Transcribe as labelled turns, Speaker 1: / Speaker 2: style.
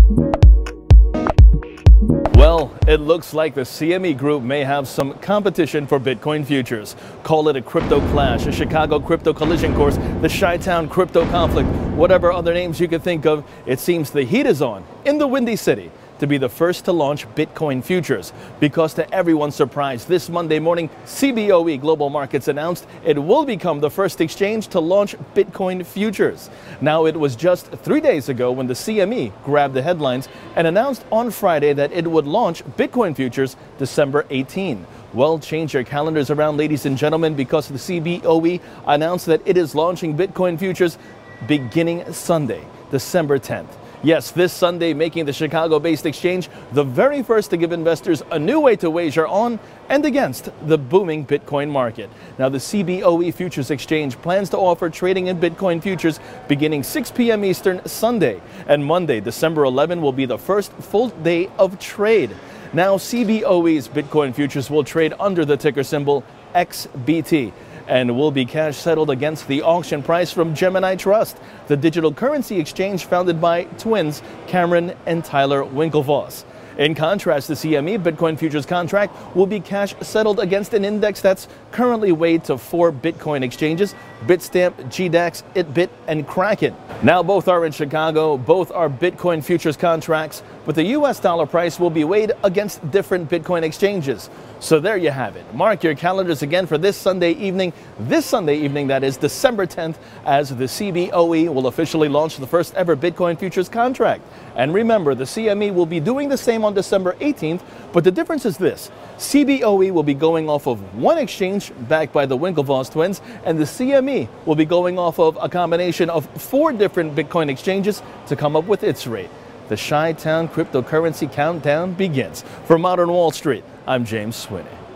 Speaker 1: Well, it looks like the CME Group may have some competition for Bitcoin futures. Call it a crypto clash, a Chicago crypto collision course, the Chi-Town crypto conflict, whatever other names you could think of. It seems the heat is on in the Windy City to be the first to launch Bitcoin futures, because to everyone's surprise, this Monday morning, Cboe Global Markets announced it will become the first exchange to launch Bitcoin futures. Now, it was just 3 days ago when the CME grabbed the headlines and announced on Friday that it would launch Bitcoin futures December 18. Well, change your calendars around, ladies and gentlemen, because the Cboe announced that it is launching Bitcoin futures beginning Sunday, December 10th. Yes, this Sunday, making the Chicago-based exchange the very first to give investors a new way to wager on and against the booming Bitcoin market. Now, the Cboe Futures Exchange plans to offer trading in Bitcoin futures beginning 6 p.m. Eastern Sunday, and Monday, December 11, will be the first full day of trade. Now, Cboe's Bitcoin futures will trade under the ticker symbol XBT and will be cash settled against the auction price from Gemini Trust, the digital currency exchange founded by twins Cameron and Tyler Winklevoss. In contrast, the CME Bitcoin futures contract will be cash settled against an index that's currently weighed to 4 Bitcoin exchanges: Bitstamp, GDAX, Itbit, and Kraken. Now, both are in Chicago, both are Bitcoin futures contracts, but the US dollar price will be weighed against different Bitcoin exchanges. So there you have it. Mark your calendars again for this Sunday evening, that is December 10th, as the Cboe will officially launch the first ever Bitcoin futures contract. And remember, the CME will be doing the same on December 18th, but the difference is this: Cboe will be going off of one exchange backed by the Winklevoss twins, and the CME will be going off of a combination of 4 different Bitcoin exchanges to come up with its rate. The Chi-Town cryptocurrency countdown begins. For Modern Wall Street, I'm James Swinney.